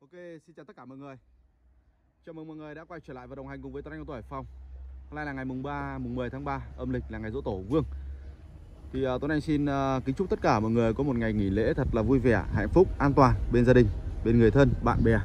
Ok, xin chào tất cả mọi người. Chào mừng mọi người đã quay trở lại và đồng hành cùng với Tuấn Anh ô tô Hải Phòng. Hôm nay là ngày mùng 10 tháng 3 âm lịch, là ngày Giỗ Tổ Hùng Vương. Thì Tuấn Anh xin kính chúc tất cả mọi người có một ngày nghỉ lễ thật là vui vẻ, hạnh phúc, an toàn bên gia đình, bên người thân, bạn bè.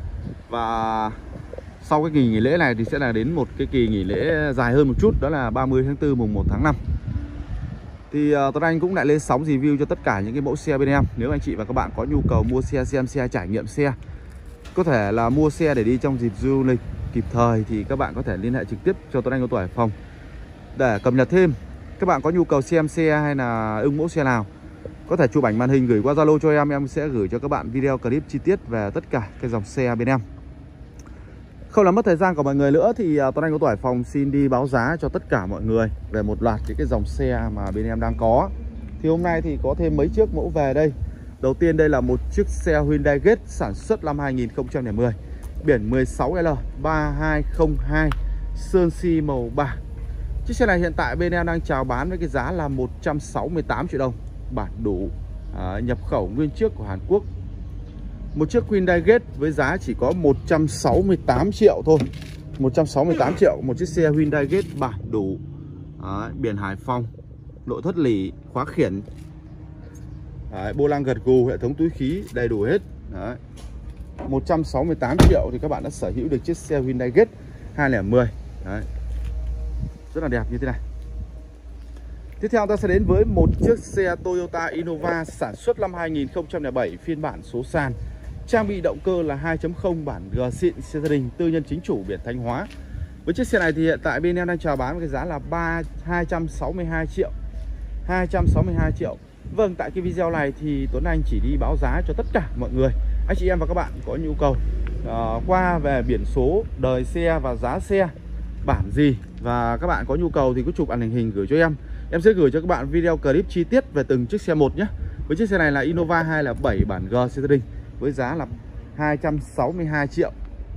Và sau cái kỳ nghỉ lễ này thì sẽ là đến một cái kỳ nghỉ lễ dài hơn một chút, đó là 30 tháng 4 mùng 1 tháng 5. Thì Tuấn Anh cũng lại lên sóng review cho tất cả những cái mẫu xe bên em. Nếu anh chị và các bạn có nhu cầu mua xe, xem xe, trải nghiệm xe, có thể là mua xe để đi trong dịp du lịch kịp thời, thì các bạn có thể liên hệ trực tiếp cho Tuấn Anh ô tô Hải Phòng để cập nhật thêm. Các bạn có nhu cầu xem xe hay là ưng mẫu xe nào, có thể chụp ảnh màn hình gửi qua Zalo cho em sẽ gửi cho các bạn video clip chi tiết về tất cả cái dòng xe bên em. Không làm mất thời gian của mọi người nữa thì Tuấn Anh ô tô Hải Phòng xin đi báo giá cho tất cả mọi người về một loạt những cái dòng xe mà bên em đang có. Thì hôm nay thì có thêm mấy chiếc mẫu về đây. Đầu tiên đây là một chiếc xe Hyundai Getz sản xuất năm 2010, biển 16L3202, sơn xi màu bạc. Chiếc xe này hiện tại bên em đang chào bán với cái giá là 168 triệu đồng, bản đủ, nhập khẩu nguyên chiếc của Hàn Quốc. Một chiếc Hyundai Getz với giá chỉ có 168 triệu thôi, 168 triệu, một chiếc xe Hyundai Getz bản đủ, biển Hải Phòng, nội thất lỉ, khóa khiển, vô lăng gật gù, hệ thống túi khí đầy đủ hết. Đấy. 168 triệu thì các bạn đã sở hữu được chiếc xe Hyundai Getz 2010. Đấy. Rất là đẹp như thế này. Tiếp theo ta sẽ đến với một chiếc xe Toyota Innova sản xuất năm 2007, phiên bản số sàn, trang bị động cơ là 2.0 bản G xịn, xe gia đình, tư nhân chính chủ, biển Thanh Hóa. Với chiếc xe này thì hiện tại bên em đang chào bán với cái giá là 262 triệu. 262 triệu. Vâng, tại cái video này thì Tuấn Anh chỉ đi báo giá cho tất cả mọi người. Anh chị em và các bạn có nhu cầu qua về biển số, đời xe và giá xe, bản gì, và các bạn có nhu cầu thì cứ chụp ảnh hình gửi cho em. Em sẽ gửi cho các bạn video clip chi tiết về từng chiếc xe một nhé. Với chiếc xe này là Innova 207 bản G xe gia đình với giá là 262 triệu.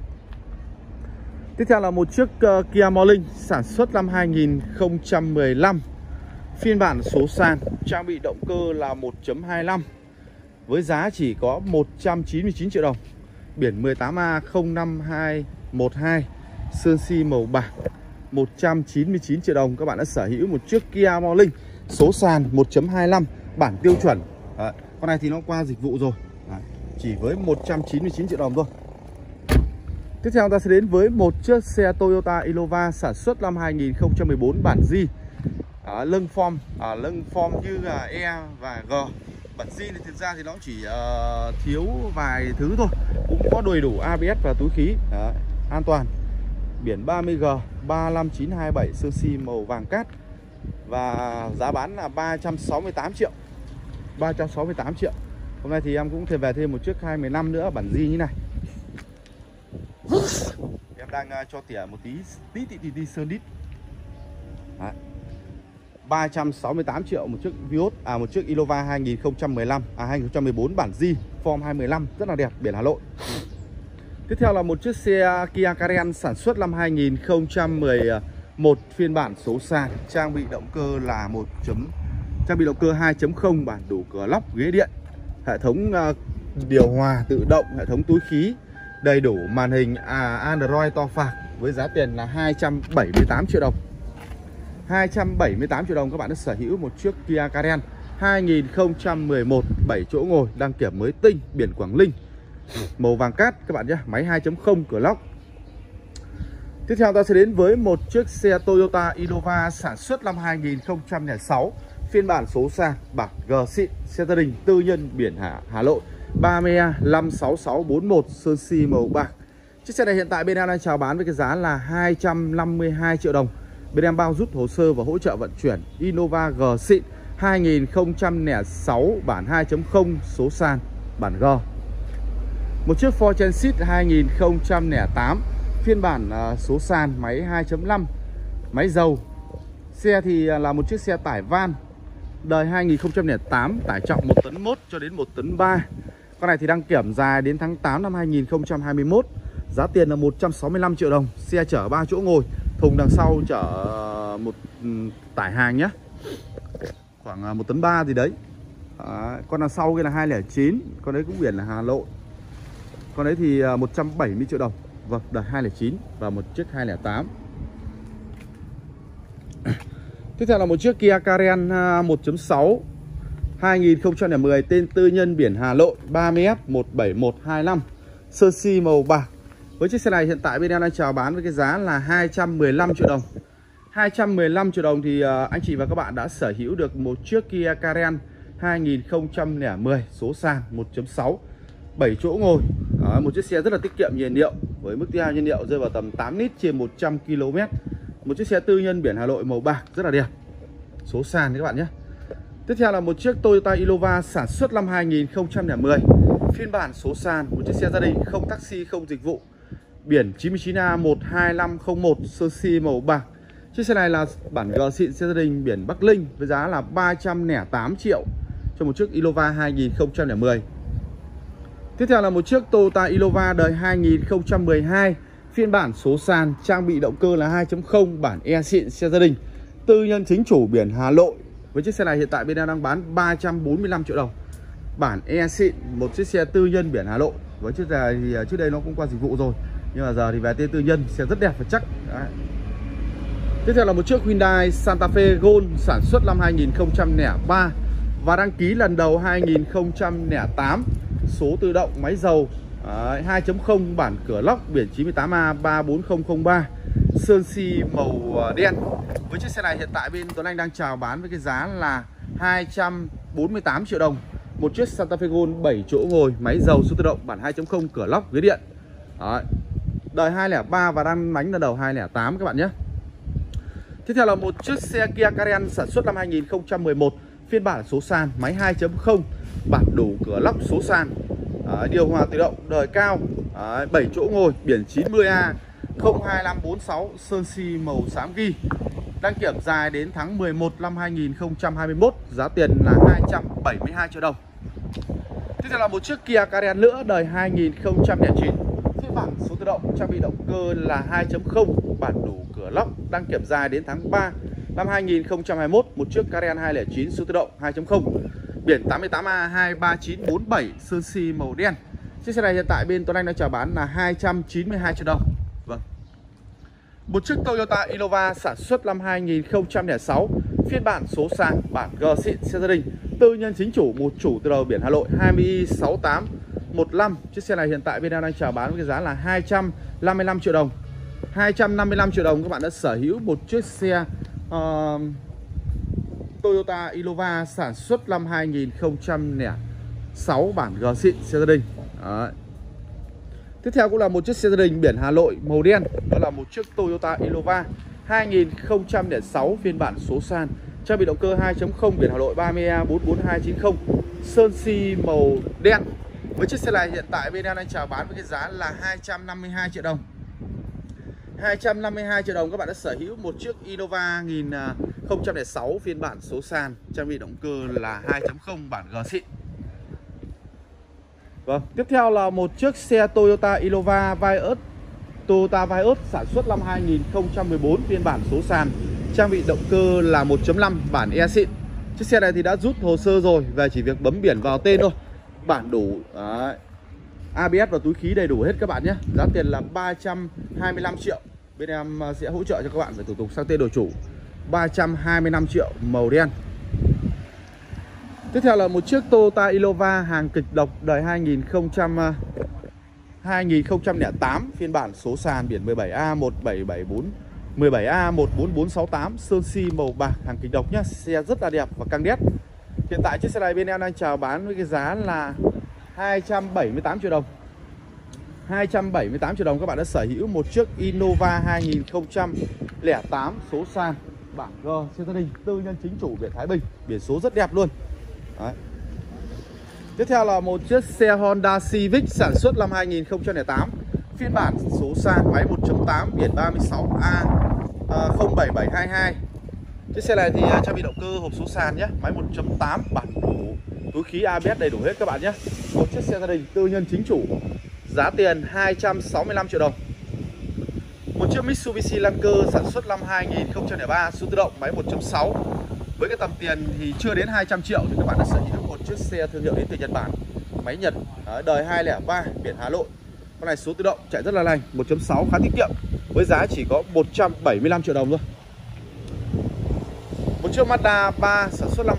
Tiếp theo là một chiếc Kia Morning sản xuất năm 2015, phiên bản số sàn, trang bị động cơ là 1.25 với giá chỉ có 199 triệu đồng, biển 18A05212, sơn xi màu bạc, 199 triệu đồng các bạn đã sở hữu một chiếc Kia Morning số sàn 1.25 bản tiêu chuẩn. Đấy, con này thì nó qua dịch vụ rồi. Đấy, chỉ với 199 triệu đồng thôi. Tiếp theo ta sẽ đến với một chiếc xe Toyota Innova sản xuất năm 2014 bản G, lưng form như là E và G. Bản G thì thực ra thì nó chỉ thiếu vài thứ thôi, cũng có đầy đủ ABS và túi khí. Đấy, an toàn, biển 30G 35927, sơn xi màu vàng cát, và giá bán là 368 triệu. 368 triệu. Hôm nay thì em cũng thêm về thêm một chiếc 215 nữa bản G như này. Em đang cho tỉa một tí sơn đít. Đấy. 368 triệu một chiếc Vios, một chiếc Innova 2014 bản G form 215 rất là đẹp, biển Hà Nội. Tiếp theo là một chiếc xe Kia Carens sản xuất năm 2011, phiên bản số sàn, trang bị động cơ là 2.0 bản đủ cửa lóc, ghế điện, hệ thống điều hòa tự động, hệ thống túi khí, đầy đủ màn hình Android to phạc, với giá tiền là 278 triệu đồng. 278 triệu đồng các bạn đã sở hữu một chiếc Kia Carens 2011, 7 chỗ ngồi, đăng kiểm mới tinh, biển Quảng Ninh, màu vàng cát các bạn nhé, máy 2.0 cửa lóc. Tiếp theo ta sẽ đến với một chiếc xe Toyota Innova sản xuất năm 2006, phiên bản số sàn, bản G xịn, xe gia đình, tư nhân, biển Hà Nội, 30A56641, sơn xi màu bạc. Chiếc xe này hiện tại bên em đang chào bán với cái giá là 252 triệu đồng. Bên em bao rút hồ sơ và hỗ trợ vận chuyển. Innova G xịn 2006 bản 2.0 số sàn, bản G. Một chiếc Ford Transit 2008, phiên bản số sàn, máy 2.5, máy dầu. Xe thì là một chiếc xe tải van đời 2008, tải trọng 1,1 tấn cho đến 1,3 tấn. Con này thì đăng kiểm dài đến tháng 8 năm 2021. Giá tiền là 165 triệu đồng. Xe chở 3 chỗ ngồi, thùng đằng sau chở một tải hàng nhé, khoảng 1,3 tấn gì đấy. Con đằng sau kia là 209, con đấy cũng biển là Hà Nội. Con đấy thì 170 triệu đồng. Vâng, đời 209 và một chiếc 208. Tiếp theo là một chiếc Kia Carens 1.6 2010, tên tư nhân, biển Hà Nội, 30F17125, sơn si màu bạc. Với chiếc xe này hiện tại bên em đang chào bán với cái giá là 215 triệu đồng. 215 triệu đồng thì anh chị và các bạn đã sở hữu được một chiếc Kia Carens 2010 số sàn 1.6, 7 chỗ ngồi. Đó, một chiếc xe rất là tiết kiệm nhiên liệu với mức tiêu hao nhiên liệu rơi vào tầm 8 lít trên 100 km. Một chiếc xe tư nhân biển Hà Nội màu bạc rất là đẹp. Số sàn các bạn nhé. Tiếp theo là một chiếc Toyota Innova sản xuất năm 2010, phiên bản số sàn, một chiếc xe gia đình không taxi không dịch vụ, biển 99A12501, sơn si màu bạc. Chiếc xe này là bản G xịn xe gia đình biển Bắc Linh với giá là 308 triệu cho một chiếc Innova 2010. Tiếp theo là một chiếc Toyota Innova đời 2012, phiên bản số sàn, trang bị động cơ là 2.0, bản E xịn xe gia đình, tư nhân chính chủ biển Hà Nội. Với chiếc xe này hiện tại bên em đang bán 345 triệu đồng. Bản E xịn, một chiếc xe tư nhân biển Hà Nội. Với chiếc này thì trước đây nó cũng qua dịch vụ rồi, nhưng mà giờ thì về tên tư nhân, xe rất đẹp và chắc. Đấy. Tiếp theo là một chiếc Hyundai Santa Fe Gold sản xuất năm 2003 và đăng ký lần đầu 2008, số tự động, máy dầu 2.0, bản cửa lóc, biển 98A34003, sơn si màu đen. Với chiếc xe này hiện tại bên Tuấn Anh đang chào bán với cái giá là 248 triệu đồng. Một chiếc Santa Fe Gold 7 chỗ ngồi, máy dầu, số tự động, bản 2.0, cửa lóc, ghế điện. Đấy. Đời 203 và đang đánh lần đầu 208 các bạn nhé. Tiếp theo là một chiếc xe Kia Carens sản xuất năm 2011, phiên bản số sàn, máy 2.0, bản đủ, cửa lóc, số sàn. Điều hòa tự động, đời cao, 7 chỗ ngồi, biển 90A 02546, sơn si màu xám ghi. Đăng kiểm dài đến tháng 11 năm 2021, giá tiền là 272 triệu đồng. Tiếp theo là một chiếc Kia Carens nữa đời 2009, phiên bản số tự động, trang bị động cơ là 2.0, bản đủ, cửa lóc, đăng kiểm dài đến tháng 3 năm 2021, một chiếc Carens 209 số tự động 2.0, biển 88A23947, sơn si màu đen. Chiếc xe này hiện tại bên Tuấn Anh đang chào bán là 292 triệu đồng. Vâng. Một chiếc Toyota Innova sản xuất năm 2006, phiên bản số sàn, bản G xịn xe gia đình, tư nhân chính chủ, một chủ từ đầu biển Hà Nội, 20I6815. Chiếc xe này hiện tại bên em đang chào bán với cái giá là 255 triệu đồng. 255 triệu đồng các bạn đã sở hữu một chiếc xe Toyota Innova sản xuất năm 2006, bản G xịn xe gia đình. Đấy. Tiếp theo cũng là một chiếc xe gia đình biển Hà Nội màu đen, đó là một chiếc Toyota Innova 2006, phiên bản số sàn, trang bị động cơ 2.0, biển Hà Nội 30A44290, sơn si màu đen. Với chiếc xe này hiện tại bên em đang chào bán với cái giá là 252 triệu đồng. 252 triệu đồng các bạn đã sở hữu một chiếc Innova 2006, phiên bản số sàn, trang bị động cơ là 2.0, bản G xịn. Vâng, tiếp theo là một chiếc xe Toyota Innova Vios, Toyota Vios sản xuất năm 2014, phiên bản số sàn, trang bị động cơ là 1.5, bản E xịn. Chiếc xe này thì đã rút hồ sơ rồi, về chỉ việc bấm biển vào tên thôi. Bản đủ, ABS và túi khí đầy đủ hết các bạn nhé. Giá tiền là 325 triệu. Bên em sẽ hỗ trợ cho các bạn về thủ tục sang tên đổi chủ. 325 triệu, màu đen. Tiếp theo là một chiếc Toyota Innova hàng kịch độc đời 2008, phiên bản số sàn, biển 17A1774, 17A14468, sơn si màu bạc, hàng kịch độc nhá. Xe rất là đẹp và căng đét. Hiện tại chiếc xe này bên em đang chào bán với cái giá là 278 triệu đồng. 278 triệu đồng các bạn đã sở hữu một chiếc Innova 2008 số sàn, bản G xe gia đình, tư nhân chính chủ, biển Thái Bình, biển số rất đẹp luôn. Đấy. Tiếp theo là một chiếc xe Honda Civic sản xuất năm 2008, phiên bản số sàn, máy 1.8, biển 36A07722. Chiếc xe này thì trang bị động cơ hộp số sàn nhé, máy 1.8, bản đủ, túi khí ABS đầy đủ hết các bạn nhé. Một chiếc xe gia đình tư nhân chính chủ, giá tiền 265 triệu đồng. Một chiếc Mitsubishi Lancer sản xuất năm 2003, số tự động, máy 1.6. Với cái tầm tiền thì chưa đến 200 triệu thì các bạn đã sở hữu một chiếc xe thương hiệu đến từ Nhật Bản, máy Nhật, đời 203, biển Hà Nội, Con này số tự động chạy rất là lành, 1.6 khá tiết kiệm với giá chỉ có 175 triệu đồng thôi. Một chiếc Mazda 3 sản xuất năm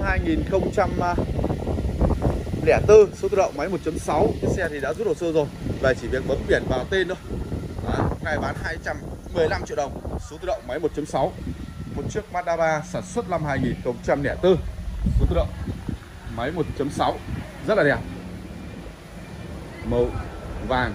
2004, số tự động máy 1.6. Cái xe thì đã rút hồ sơ rồi và chỉ việc bấm biển vào tên thôi. Đấy, này bán 215 triệu đồng, số tự động máy 1.6. Một chiếc Mazda 3 sản xuất năm 2004, số tự động máy 1.6 rất là đẹp, màu vàng.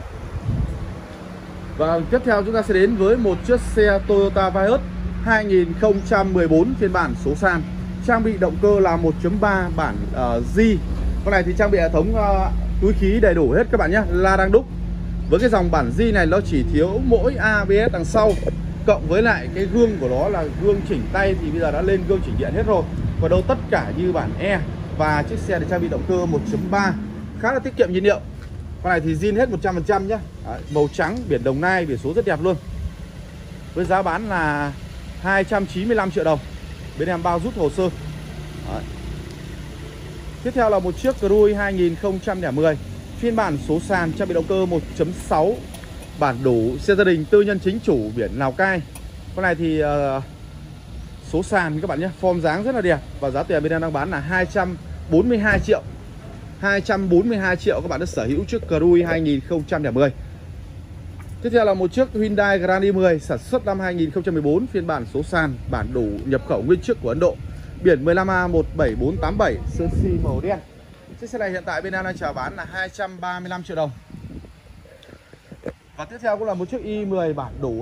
Và tiếp theo chúng ta sẽ đến với một chiếc xe Toyota Vios 2014 phiên bản số sàn, trang bị động cơ là 1.3 bản G. Con này thì trang bị hệ thống túi khí đầy đủ hết các bạn nhé, la răng đúc. Với cái dòng bản G này nó chỉ thiếu mỗi ABS đằng sau, cộng với lại cái gương của nó là gương chỉnh tay thì bây giờ đã lên gương chỉnh điện hết rồi. Còn đâu tất cả như bản E. Và chiếc xe thì trang bị động cơ 1.3 khá là tiết kiệm nhiên liệu. Con này thì zin hết 100% nhé. Đấy, màu trắng, biển Đồng Nai, biển số rất đẹp luôn. Với giá bán là 295 triệu đồng. Bên em bao rút hồ sơ. Đấy. Tiếp theo là một chiếc Cruze 2010 phiên bản số sàn, trang bị động cơ 1.6 bản đủ, xe gia đình tư nhân chính chủ, biển Lào Cai. Con này thì số sàn các bạn nhé, form dáng rất là đẹp. Và giá tiền bên em đang bán là 242 triệu. 242 triệu các bạn đã sở hữu chiếc Cruze 2010. Tiếp theo là một chiếc Hyundai Grand i10 sản xuất năm 2014 phiên bản số sàn, bản đủ, nhập khẩu nguyên chiếc của Ấn Độ, biển 15A17487, sơn xi màu đen. Chiếc xe này hiện tại bên em đang chào bán là 235 triệu đồng. Và tiếp theo cũng là một chiếc i10 bản đủ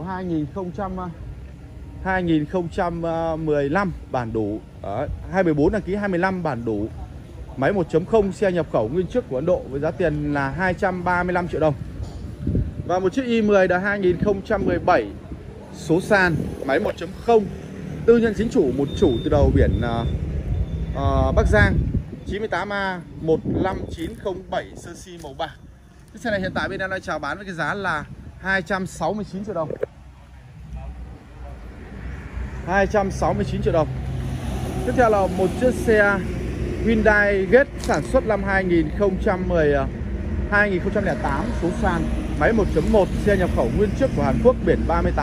2015 bản đủ, 2014 đăng ký 25 bản đủ, máy 1.0, xe nhập khẩu nguyên chiếc của Ấn Độ với giá tiền là 235 triệu đồng. Và một chiếc i10 là 2017 số sàn, máy 1.0, tư nhân chính chủ, một chủ từ đầu biển Bắc Giang, 98A15907, sơn xi màu bạc. Cái xe này hiện tại bên em đang chào bán với cái giá là 269 triệu đồng. 269 triệu đồng. Tiếp theo là một chiếc xe Hyundai Getz sản xuất năm 2008 số sàn, máy 1.1, xe nhập khẩu nguyên chiếc của Hàn Quốc, biển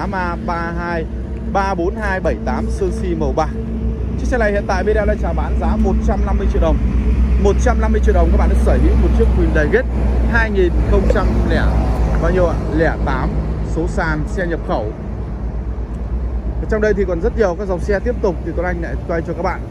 38A34278, sơn xi màu bạc. Chiếc xe này hiện tại bên em đang chào bán giá 150 triệu đồng. 150 triệu đồng các bạn đã sở hữu một chiếc Hyundai Getz 2008 số sàn, xe nhập khẩu. Ở trong đây thì còn rất nhiều các dòng xe tiếp tục thì Tuấn Anh lại quay cho các bạn.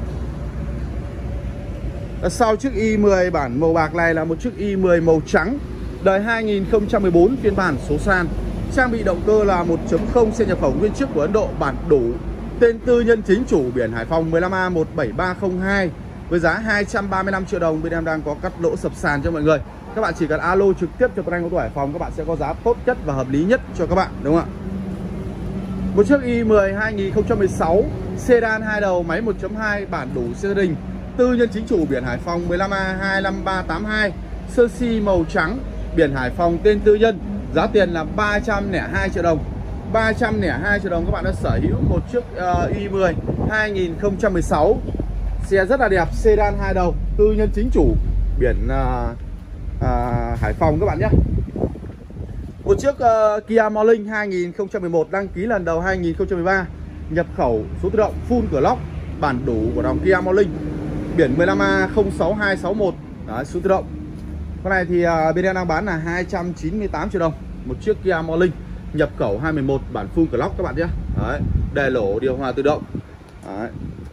Sau chiếc i10 bản màu bạc này là một chiếc i10 màu trắng, đời 2014 phiên bản số sàn, trang bị động cơ là 1.0, xe nhập khẩu nguyên chiếc của Ấn Độ, bản đủ, tên tư nhân chính chủ, biển Hải Phòng, 15A17302 với giá 235 triệu đồng. Bên em đang có cắt lỗ sập sàn cho mọi người. Các bạn chỉ cần alo trực tiếp cho Tuấn Anh ô tô Hải Phòng, các bạn sẽ có giá tốt nhất và hợp lý nhất cho các bạn, đúng không ạ? Một chiếc i10 2016 sedan 2 đầu, máy 1.2 bản đủ, xe gia đình, tư nhân chính chủ, biển Hải Phòng, 15A25382, sơn xi màu trắng, biển Hải Phòng, tên tư nhân, giá tiền là 302 triệu đồng. 302 triệu đồng các bạn đã sở hữu một chiếc i10 2016. Xe rất là đẹp, sedan 2 đầu, tư nhân chính chủ, biển Hải Phòng các bạn nhé. Một chiếc Kia Morning 2011 đăng ký lần đầu 2013, nhập khẩu, số tự động, full cửa lóc, bản đủ của dòng Kia Morning, biển 15A06261, đấy, số tự động. Con này thì bên em đang bán là 298 triệu đồng. Một chiếc Kia Morning nhập khẩu 2011 bản full cửa lóc các bạn nhé. Đấy, đề lỗ, điều hòa tự động. Đấy.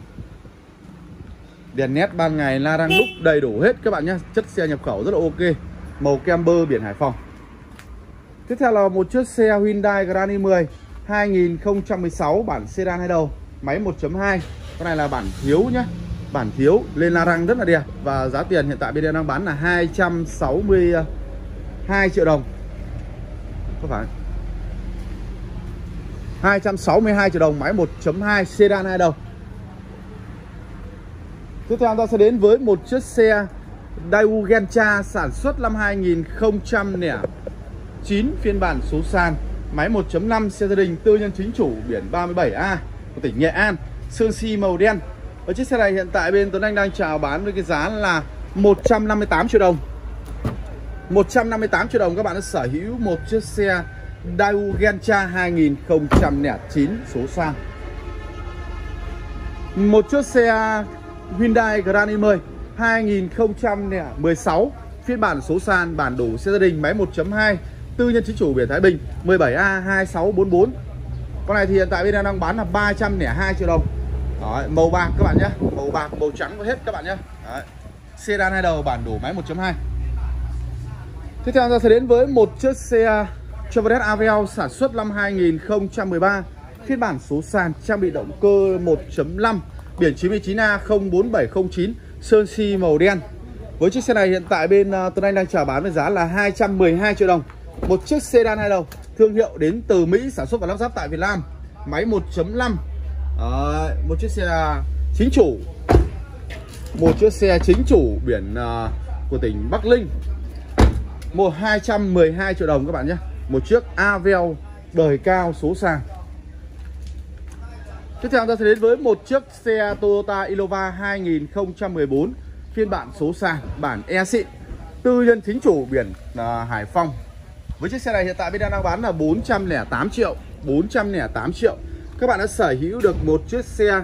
Đèn nét ban ngày, la răng đúc đầy đủ hết các bạn nhé. Chất xe nhập khẩu rất là ok. Màu kem bơ, biển Hải Phòng. Tiếp theo là một chiếc xe Hyundai Grand i10 2016 bản sedan 2 đầu, máy 1.2. Con này là bản thiếu nhé, bản thiếu, lên la răng rất là đẹp. Và giá tiền hiện tại bên em đang bán là 262 triệu đồng. Có phải 262 triệu đồng, máy 1.2, sedan 2 đầu. Tiếp theo ta sẽ đến với một chiếc xe Daewoo Gentra sản xuất năm 2009 phiên bản số sàn, máy 1.5, xe gia đình, tư nhân chính chủ, biển 37A của tỉnh Nghệ An, sơn xi màu đen. Và chiếc xe này hiện tại bên Tuấn Anh đang chào bán với cái giá là 158 triệu đồng. 158 triệu đồng các bạn đã sở hữu một chiếc xe Daewoo Gentra 2009 số sang. Một chiếc xe Hyundai Grand i10 2016 phiên bản số sàn, bản đủ, xe gia đình, máy 1.2, tư nhân chính chủ, biển Thái Bình, 17A2644. Con này thì hiện tại bên em đang bán là 302 triệu đồng. Đấy, màu bạc các bạn nhé, màu bạc, màu trắng có hết các bạn nhé. Đấy, sedan 2 đầu, bản đủ, máy 1.2. Tiếp theo ta sẽ đến với một chiếc xe Chevrolet Aveo sản xuất năm 2013, phiên bản số sàn, trang bị động cơ 1.5, biển 99A04709, sơn xi màu đen. Với chiếc xe này hiện tại bên Tuấn Anh đang chào bán với giá là 212 triệu đồng. Một chiếc sedan 2 đầu, thương hiệu đến từ Mỹ, sản xuất và lắp ráp tại Việt Nam, máy 1.5. Một chiếc xe chính chủ, một chiếc xe chính chủ biển của tỉnh Bắc Ninh, 212 triệu đồng các bạn nhé. Một chiếc Aveo đời cao số sàn. Tiếp theo ta sẽ đến với một chiếc xe Toyota Innova 2014, phiên bản số sàn, bản E xịn, tư nhân chính chủ, biển Hải Phòng. Với chiếc xe này hiện tại bên đang bán là 408 triệu. 408 triệu. Các bạn đã sở hữu được một chiếc xe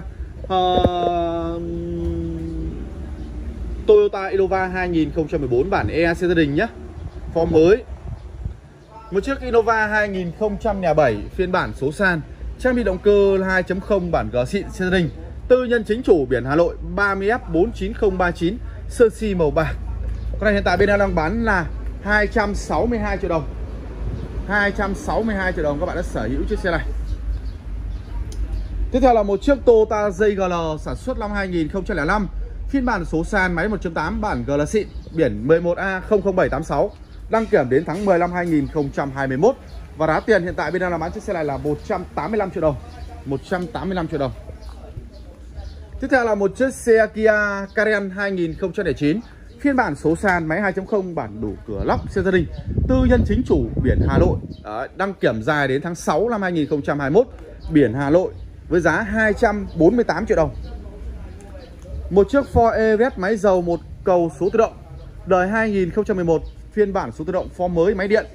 Toyota Innova 2014 bản E xe gia đình nhé, form mới. Một chiếc Innova 2007 phiên bản số sàn, trang bị động cơ 2.0 bản G xịn, xe gia đình, tư nhân chính chủ, biển Hà Nội, 30F49039, sơn xi màu bạc. Con này hiện tại bên đang bán là 262 triệu đồng. 262 triệu đồng các bạn đã sở hữu chiếc xe này. Tiếp theo là một chiếc Toyota JGL sản xuất năm 2005, phiên bản số sàn, máy 1.8, bản GL xịn, biển 11A00786, đăng kiểm đến tháng 10 năm 2021. Và giá tiền hiện tại bên đang bán chiếc xe này là 185 triệu đồng. 185 triệu đồng. Tiếp theo là một chiếc xe Kia Carens 2009, phiên bản số sàn, máy 2.0, bản đủ, cửa lóc, xe gia đình, tư nhân chính chủ, biển Hà Nội. Đấy, đăng kiểm dài đến tháng 6 năm 2021, biển Hà Nội, với giá 248 triệu đồng. Một chiếc Ford Everest máy dầu một cầu số tự động, đời 2011, phiên bản số tự động, form mới, máy điện,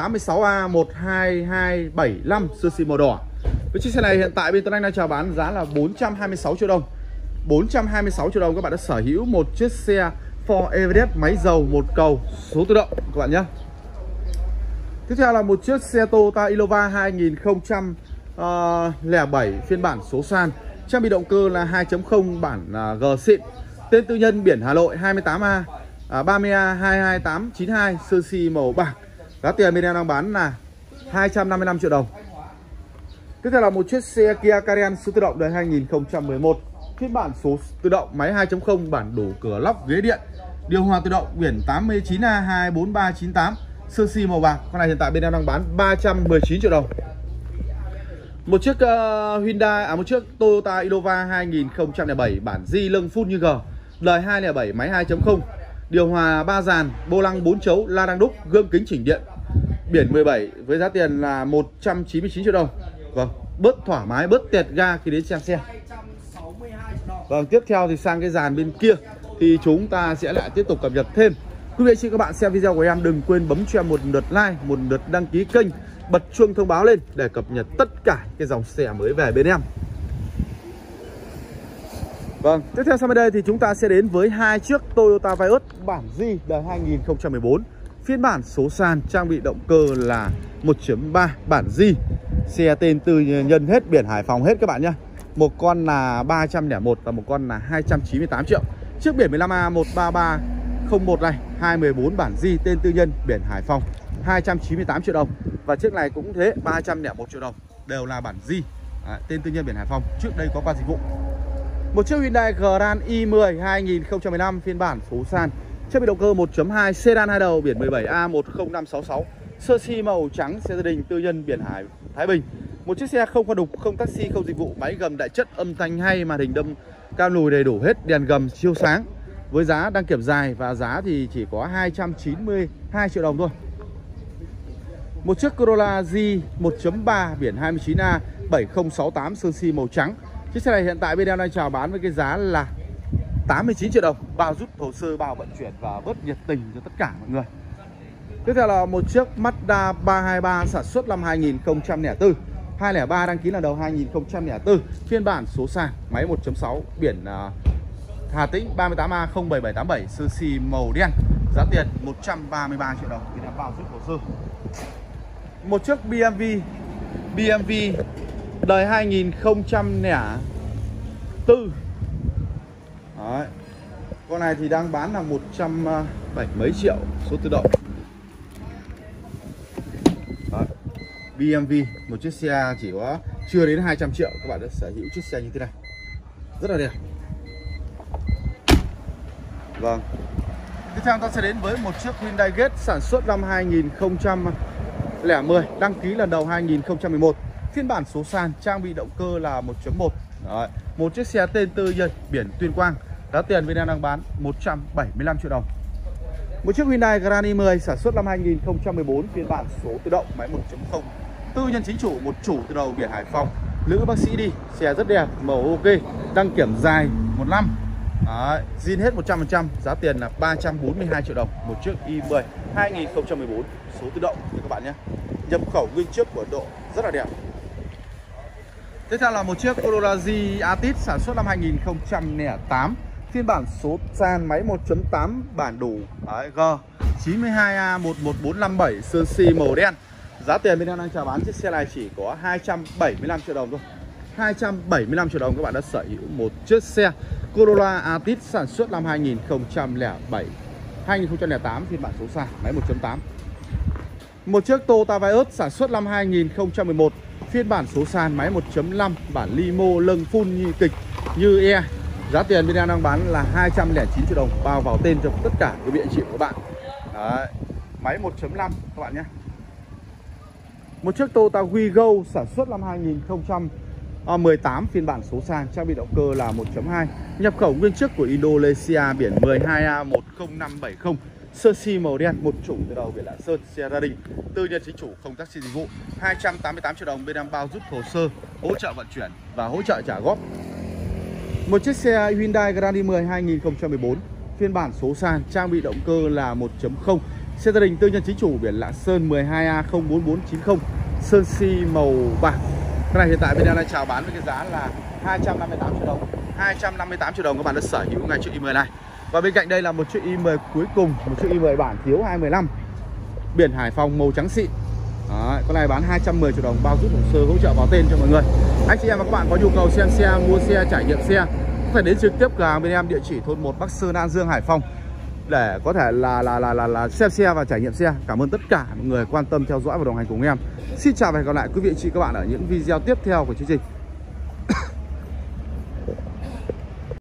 86A12275, sơn xi màu đỏ. Với chiếc xe này hiện tại bên Tuấn Anh đang chào bán giá là 426 triệu đồng. 426 triệu đồng các bạn đã sở hữu một chiếc xe Ford Everest máy dầu một cầu số tự động các bạn nhé. Tiếp theo là một chiếc xe Toyota Innova 2007 phiên bản số sàn, trang bị động cơ là 2.0 bản G xịn, tên tư nhân, biển Hà Nội, 28A 30A22892, sơn xi màu bạc. Giá tiền bên em đang bán là 255 triệu đồng. Tiếp theo là một chiếc xe Kia Carens số tự động đời 2011, phiên bản số tự động, máy 2.0, bản đủ, cửa lóc, ghế điện, điều hòa tự động, biển 89A24398, sơn xi màu bạc. Con này hiện tại bên em đang bán 319 triệu đồng. Một chiếc một chiếc Toyota Innova 2007 bản Di lưng phun như G, đời 207, máy 2.0, điều hòa 3 dàn, vô lăng 4 chấu, la đăng đúc, gương kính chỉnh điện, biển 17, với giá tiền là 199 triệu đồng. Vâng, bớt thoải mái, bớt tẹt ga khi đến xem xe. Vâng, tiếp theo thì sang cái dàn bên kia thì chúng ta sẽ lại tiếp tục cập nhật thêm. Quý vị anh chị các bạn xem video của em đừng quên bấm cho em một lượt like, một lượt đăng ký kênh, bật chuông thông báo lên để cập nhật tất cả cái dòng xe mới về bên em. Vâng, tiếp theo sang bên đây thì chúng ta sẽ đến với hai chiếc Toyota Vios bản G đời 2014, phiên bản số sàn, trang bị động cơ là 1.3 bản G, xe tên tư nhân hết, biển Hải Phòng hết các bạn nhé. Một con là 301 và một con là 298 triệu. Chiếc biển 15A13301 này, 214 bản G, tên tư nhân, biển Hải Phòng, 298 triệu đồng. Và chiếc này cũng thế, 301 triệu đồng, đều là bản G, tên tư nhân, biển Hải Phòng, trước đây có qua dịch vụ. Một chiếc Hyundai Grand i10 2015 phiên bản số sàn, trang bị động cơ 1.2, sedan 2 đầu, biển 17A10566, sơ xi màu trắng, xe gia đình, tư nhân, biển Thái Bình. Một chiếc xe không qua đục, không taxi, không dịch vụ, máy gầm đại chất, âm thanh hay, màn hình đâm cam lùi đầy đủ hết, đèn gầm siêu sáng. Với giá đăng kiểm dài và giá thì chỉ có 292 triệu đồng thôi. Một chiếc Corolla G 1.3 biển 29A7068, sơn xi màu trắng. Chiếc xe này hiện tại bên em đang chào bán với cái giá là 89 triệu đồng, bao rút hồ sơ, bao vận chuyển và bớt nhiệt tình cho tất cả mọi người. Tiếp theo là một chiếc Mazda 323 sản xuất năm 2004, 203 đăng ký lần đầu 2004, phiên bản số sàn, máy 1.6, biển Hà Tĩnh 38A07787, sơ xi màu đen, giá tiền 133 triệu đồng, Việt Nam bao giúp hồ sơ. Một chiếc BMW đời 2004. Đấy. Con này thì đang bán là 170 mấy triệu, số tự động. Đấy. BMW, một chiếc xe chỉ có chưa đến 200 triệu các bạn đã sở hữu chiếc xe như thế này. Rất là đẹp. Vâng. Tiếp theo ta sẽ đến với một chiếc Hyundai Getz sản xuất năm 2010, đăng ký lần đầu 2011, phiên bản số sàn, trang bị động cơ là 1.1. Đấy. Một chiếc xe tên tư nhân, biển Tuyên Quang, giá tiền bên em đang bán 175 triệu đồng. Một chiếc Hyundai Grand i10 sản xuất năm 2014, phiên bản số tự động, máy 1.0, tư nhân chính chủ, một chủ từ đầu, biển Hải Phòng, nữ bác sĩ đi, xe rất đẹp, màu ok, đăng kiểm dài 1 năm. Đấy, zin hết 100%, giá tiền là 342 triệu đồng. Một chiếc i10 2014 số tự động các bạn nhé. Nhập khẩu nguyên chiếc của Ấn Độ, rất là đẹp. Tiếp theo là một chiếc Corolla Altis sản xuất năm 2008, phiên bản số sàn, máy 1.8, bản đủ. Đấy, G92A11457, sơn xi màu đen. Giá tiền bên em đang chào bán chiếc xe này chỉ có 275 triệu đồng thôi. 275 triệu đồng các bạn đã sở hữu một chiếc xe Corolla Altis sản xuất năm 2008, phiên bản số sàn, máy 1.8. Một chiếc Toyota Vios sản xuất năm 2011, phiên bản số sàn, máy 1.5, bản limo lưng full như kịch như e. Giá tiền bên em đang bán là 209 triệu đồng, bao vào tên cho tất cả quý vị anh chị của các bạn. Đấy, máy 1.5 các bạn nhé. Một chiếc Toyota Wigo sản xuất năm 2018, phiên bản số sàn, trang bị động cơ là 1.2, nhập khẩu nguyên chiếc của Indonesia, biển 12A10570, sơ xi màu đen, một chủ từ đầu, biển Lạng Sơn, xe gia đình, tư nhân chính chủ, không taxi dịch vụ. 288 triệu đồng, bên em bao rút hồ sơ, hỗ trợ vận chuyển và hỗ trợ trả góp. Một chiếc xe Hyundai Grand i10 2014, phiên bản số sàn, trang bị động cơ là 1.0, xe gia đình, tư nhân chính chủ, biển Lạng Sơn 12A04490, sơn xi màu bạc. Cái này hiện tại bên em đang chào bán với cái giá là 258 triệu đồng. 258 triệu đồng các bạn đã sở hữu ngay chiếc i10 này. Và bên cạnh đây là một chiếc i10 cuối cùng, một chiếc i10 bản thiếu 215, biển Hải Phòng, màu trắng xịn. Đấy, con này bán 210 triệu đồng, bao rút hồ sơ, hỗ trợ vào tên cho mọi người. Anh chị em và các bạn có nhu cầu xem xe, mua xe, trải nghiệm xe, có thể đến trực tiếp cửa hàng bên em, địa chỉ thôn 1 Bắc Sơn, An Dương, Hải Phòng, để có thể là xem xe và trải nghiệm xe. Cảm ơn tất cả mọi người quan tâm theo dõi và đồng hành cùng em. Xin chào và hẹn gặp lại quý vị chị các bạn ở những video tiếp theo của chương trình.